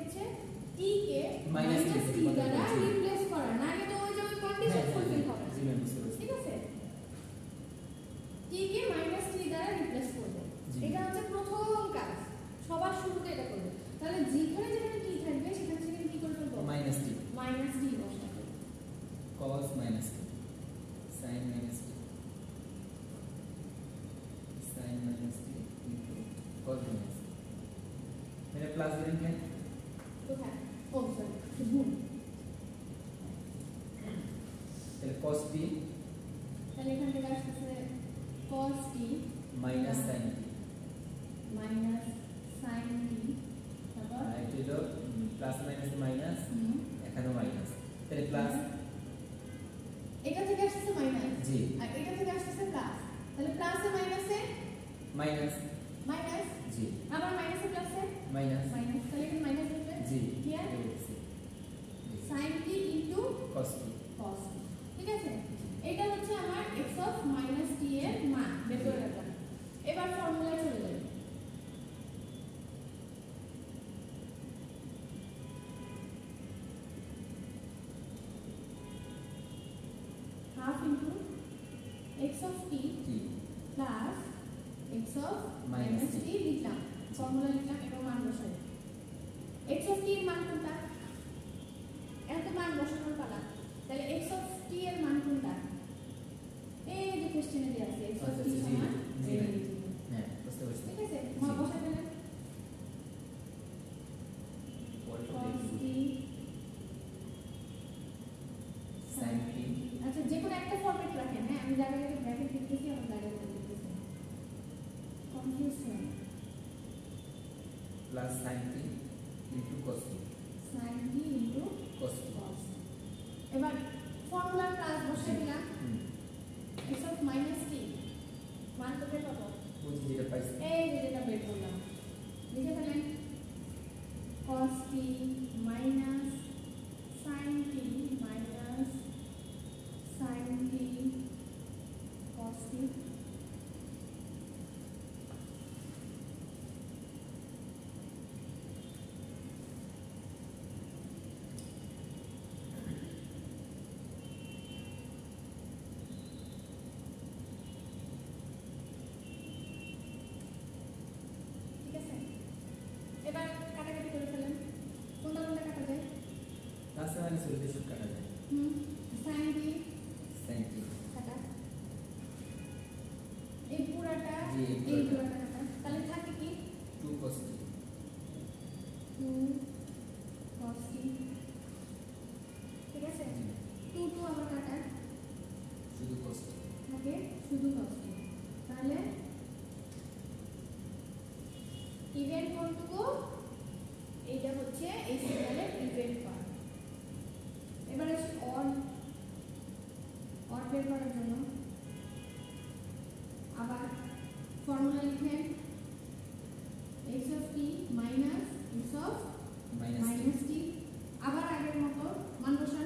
হচ্ছে t কে মাইনাস t দ্বারা রিপ্লেস করা, না হলে তো ওই যে কন্ডিশন ফুলফিল হবে না। ঠিক আছে, t কে -t দ্বারা রিপ্লেস করব, এটা হচ্ছে প্রথম কাজ, সবার শুরুতে এটা করব। তাহলে যেখানে যেখানে t থাকবে সেখানে সেখানে কি করে ফেলবো, -t বসাবো, cos -t sin -t sin -t into cos -t मेरे प्लस दिलेন কেন কোথায়, ও সরি গুণ, তাহলে cos t, তাহলে এখান থেকে আসছে cos t minus sin t তারপর এটা হলো প্লাস মাইনাস মাইনাস, এখানেও মাইনাস, তাহলে প্লাস এটা থেকে আসছে মাইনাস, জি, আর এটা থেকে আসছে প্লাস, তাহলে প্লাসে মাইনাসে মাইনাস মাইনাস, জি, আবার মাইনাসে প্লাসে মাইনাস মাইনাস, তাহলে এখানে মাইনাস হবে, জি, clear, sin t into cos t, cos t। ঠিক আছে, এটা হচ্ছে আমার x of -t এর মান বের করে রাখলাম। এবার ফর্মুলায় চলে যাই, half into x of t plus x of -t লিখলাম, ফর্মুলা লিখলাম, এবার মান বসাই। x of t এর মান কোনটা, এত মান বসানোর পালা, তাহলে x of t এর মান কোনটা, এই যে কোশ্চেনে দেয়া আছে x of t সমান হ্যাঁ বুঝতে পারছি, ঠিক আছে, মান বসাই দিলাম, cos t sin t, আচ্ছা যে কোনো একটা ফরম্যাট রাখেন, হ্যাঁ আমি জায়গায় ব্র্যাকেট লিখতেছি, আমার জায়গায় লিখতেছি, কনফিউজ হয়, plus sin t into cos t, sin t into cos t, cos। এবার ফর্মুলা প্লাস বসাই দিলাম, x of -t মান কত পাবো, বুঝি যেটা পাইছি, এই যে যেটা বের করলাম, লিখে ফেলেন cos t minus sin t minus sin t cos t। ঠিক আছে, এবার কাটাকাটি করে ফেলেন, কোনটা কোনটা কাটা যায়, প্লাস মাইনাস হলে সব কাটা যায়, sin t sin t, কাটা, এই পুরাটা জি, এই এই পুরাটা। পুরাটা কাটা, তাহলে থাকে কি 2 cos t, 2 cos t। ঠিক আছে, 2 2 আবার কাটা, শুধু cos t, থাকে শুধু cos t, তাহলে ইভেন্ট কোনটুকু, এইটা হচ্ছে এই সিগন্যালের ইভেন্ট পার্ট। এবার আসি অড বের করার জন্য, আবার ফর্মুলা লিখেন x of t minus x of minus t, আবার আগের মতো মান বসান,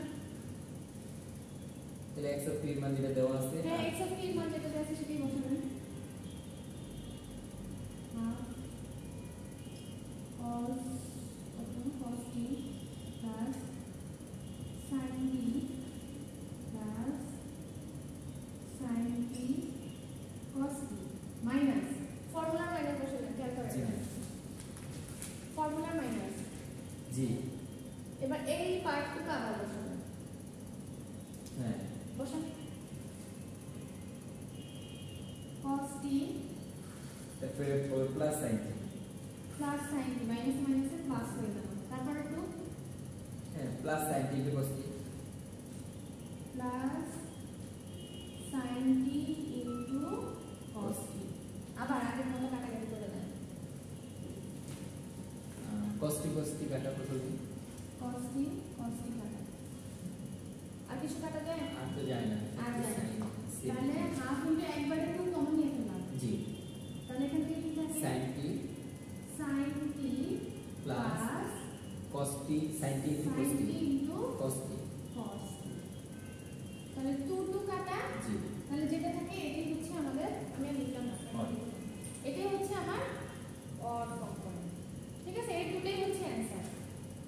তাহলে x of t এর মান যেটা দেওয়া আছে, হ্যাঁ x of t এর মান যেটা দেওয়া আছে সেটাই বসাবেন, cos t plus sin t plus sin t cos t minus formula minus বসাবেন, খেয়াল করেন ফর্মুলা মাইনাস, জি, এবার এই পার্টটুকু আবার বসাবেন, হ্যাঁ বসান cos t তারপরে plus sin t, plus sin t minus মাইনাসে প্লাস হয়ে গেল, তারপর একটু হ্যাঁ plus sin t into cos t, plus sin t into cos t, আবার আগের মতো কাটাকাটি করে দেন, cos t কাটা কত হবে, cos t কাটা, আর কিছু কাটা যায়, আর তো যায় না, আর যায় না, Sin তাহলে হাফ ইনটু একবারে টু কমন নিয়ে ফেললাম, জি, তাহলে এখান থেকে কি থাকে sin t sin t plus plus cos t, sin t into sin t into cos t, cos t, তাহলে 2 2 কাটা, জি, তাহলে যেটা থাকে এটাই হচ্ছে আমাদের, আমি আর লিখলাম না, এটাই হচ্ছে আমার অড কম্পোনেন্ট। ঠিক আছে, এই দুটোই হচ্ছে অ্যানসার।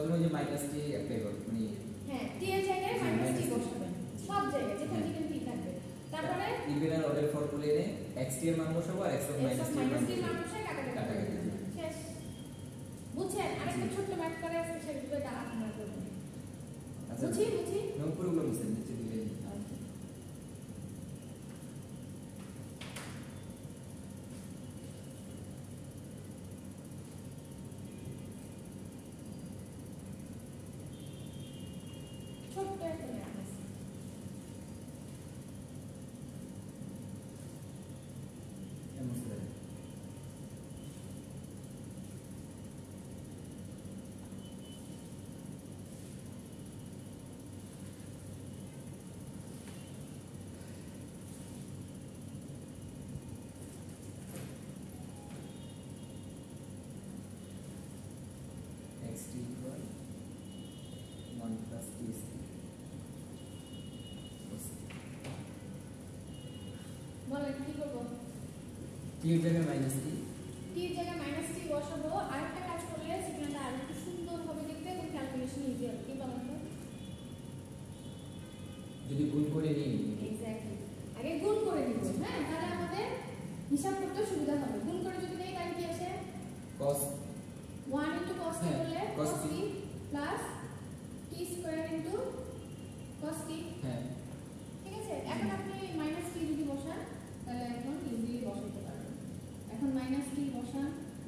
প্রথমে যে মাইনাস টি অ্যাপ্লাই করব মানে হ্যাঁ টি এর জায়গায় মাইনাস টি বসাবেন সব জায়গায় যেখানে যেখানে টি থাকবে তারপরে ইভেন আর অর্ডার ফর্মুলা এনে x t এর মান বসাবো আর x of মাইনাস টি মান বসায় কাটাকাটি শেষ বুঝছেন আরেকটা ছোট্ট ম্যাথ করে আছে সেগুলো এটা আপনারা করবেন বুঝি পুরোগুলো বুঝছেন নিচে দিলে ছোট্ট একটা ম্যাথ আছে x t equal 1 plus t বলেন কি করব t এর জায়গায় মাইনাস t টি এর জায়গায় মাইনাস টি বসাবো আরেকটা কাজ করলে সিগন্যালটা আরো একটু সুন্দর হবে দেখতে এবং ক্যালকুলেশন ইজি হবে কি বলেন তো যদি গুণ করে নিই এক্স্যাক্টলি আগে গুণ করে নিব হ্যাঁ তাহলে আমাদের হিসাব করতে সুবিধা হবে গুণ করে যদি নেই তাহলে কি আসে cos 1 into cos t করলে cos t plus t square into cos t হ্যাঁ ঠিক আছে এখন আপনি মাইনাস t যদি বসান তাহলে এখন ইজিলি বসাতে পারবেন এখন মাইনাস t বসান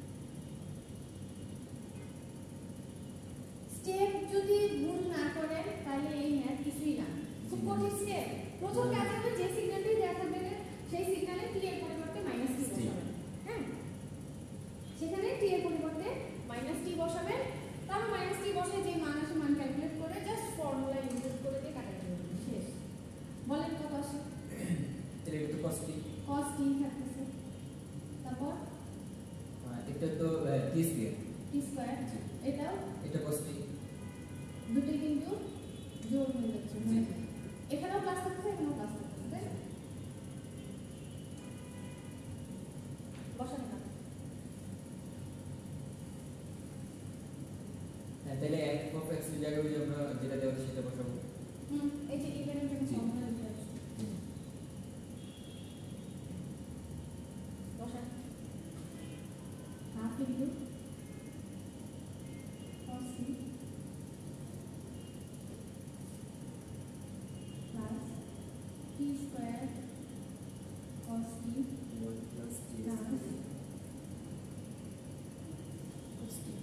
স্টেপ যদি ভুল না করেন তাহলে এই ম্যাথ কিছুই না খুব কঠিন স্টেপ প্রথম কাজ হবে যে সিগন্যালটি দেখাবে সেই সিগন্যালে t এর পরিবর্তে মাইনাস t বসাবেন হ্যাঁ সেখানে t এর পরিবর্তে মাইনাস t বসাবেন তারপর মাইনাস t বসে যে মান আসে মান ক্যালকুলেট করে জাস্ট ফর্মুলা ইনপুট করে দিয়ে কাটাকাটি করবেন শেষ বলেন কত আসে এটা তো cos t cos t থাকতেছে তারপর এটা তো t স্কয়ার t স্কয়ার এটাও এটা cos t দুটোই কিন্তু যোগ হয়ে যাচ্ছে জি এখানেও প্লাস থাকছে এখানেও প্লাস থাকছে তাই না বসান না তাহলে f of x এর জায়গায় যে আমরা যেটা দেওয়া সেটা বসাবো এই যে ইভেন্টের জন্য ফর্মুলা লিখে আছে বসান half into cos t plus t square cos t 1 plus t plus cos t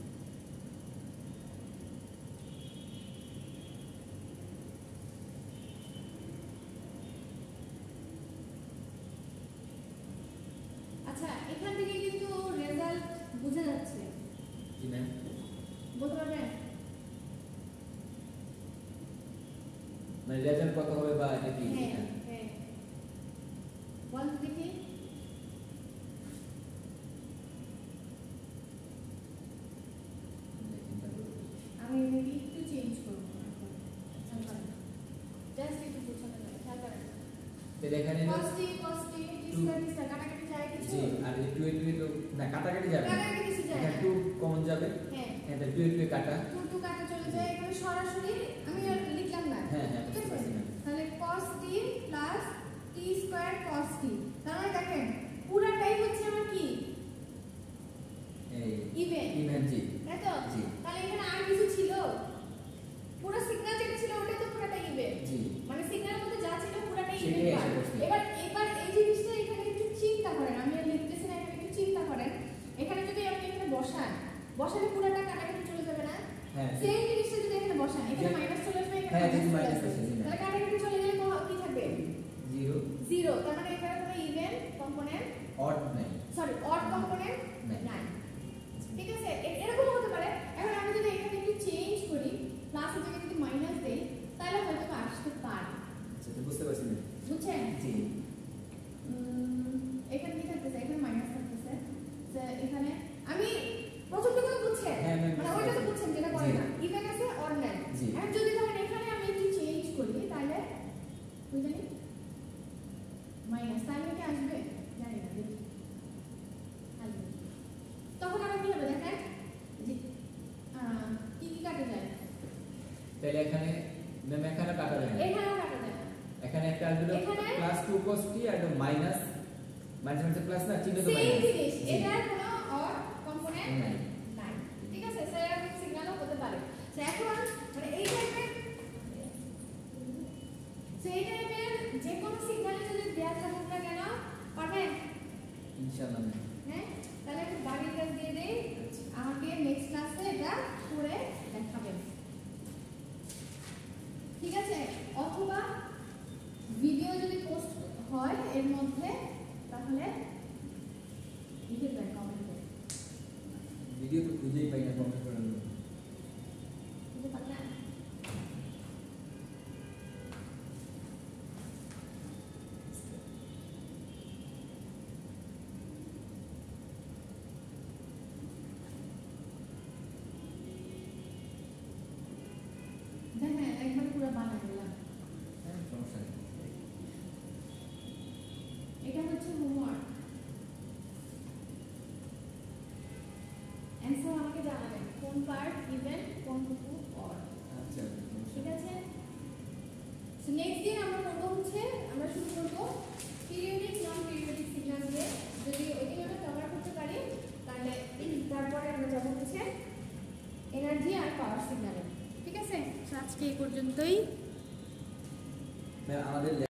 আচ্ছা এখান থেকে কিন্তু রেজাল্ট বোঝা যাচ্ছে কি না বলতে পারবেন মানে রেজাল্ট কত হবে বা এটা কি হ্যাঁ হ্যাঁ বল দেখি আমি মেবি একটু চেঞ্জ করব জাস্ট একটু বোঝাতে হবে খেয়াল করেন তো এখানে cos t স্কয়ার কাটাকাটি যায় কিছু জি আর এই 2 তো না কাটাকাটি যাবে কাটাকাটি কিছু যায় এখানে 2 কমন যাবে হ্যাঁ হ্যাঁ তাহলে 2 কাটা 2 কাটা চলে যায় এখানে সরাসরি আমি আর লিখলাম না হ্যাঁ হ্যাঁ ঠিক আছে তাহলে cos t plus t square cos t তাহলে দেখেন পুরাটাই হচ্ছে আমার কি এই ইভেন জি তাই তো জি তাহলে এখানে আর কিছু ছিল পুরো সিগন্যাল যেটা ছিল ওটা তো পুরাটাই ইভেন জি মানে সিগন্যালের মধ্যে যা ছিল পুরাটাই সেটাই ইভেন এসে বসছে। এবার এই জিনিসটা এখানে একটু চিন্তা করেন আমি আর লিখতেছি না এখানে একটু চিন্তা করেন এখানে যদি আপনি এখানে বসালে পুরাটা কাটাকাটি চলে যাবে না হ্যাঁ সেম জিনিসটা যদি এখানে বসান এখানে মাইনাস চলে আসবে এখানে হ্যাঁ যদি মাইনাস মাইনাস চলে আসে আসবে তাহলে কাটাকাটি চলে গেলে কি থাকবে 0 0 তার মানে এখানে কোনো ইভেন কম্পোনেন্ট তাহলে এখানে ম্যাম এখানে কাটা যায় না, এখানেও কাটা যায় না, এখানে একটা আসবে প্লাস 2 cos t আর মাইনাস মাইনাস প্লাস না চিহ্ন তো সেম মাইনাস, জিনিস, এটার কোনো অর কম্পোনেন্ট নাই, ঠিক আছে? সেরকম সিগন্যালও হতে পারে। তো এখন মানে এই টাইপের যে কোনো সিগন্যালে যদি দেয়া থাকুক না কেন পারবেন ইনশাআল্লাহ। হ্যাঁ, তাহলে একটু বাড়ির কাজ দিয়ে দেই, আমাকে নেক্সট ক্লাসে এটা করে দেখাবেন, ঠিক আছে? অথবা ভিডিও যদি পোস্ট হয় এর মধ্যে তাহলে লিখে দেন কমেন্টে। ভিডিও তো খুঁজেই পাই না কমেন্ট করার জন্য, বুঝতে পারলেন? দেখেন একবার পুরো বানাই দিলাম। হ্যাঁ সমস্যা নেই। এটা হচ্ছে হোমওয়ার্ক, অ্যানসার আমাকে জানাবেন কোন পার্ট ইভেন কোনটুকু অর, আচ্ছা ঠিক আছে? সো নেক্সট দিন আমরা করব হচ্ছে আমরা শুরু করব পিরিয়ডিক নন পিরিয়ডিক সিগন্যাল দিয়ে, যদি ওইদিন আমরা কভার করতে পারি তাহলে তারপরে আমরা যাব হচ্ছে এনার্জি আর পাওয়ার সিগন্যালে, ঠিক আছে? সো আজকে এই পর্যন্তই। আমাদের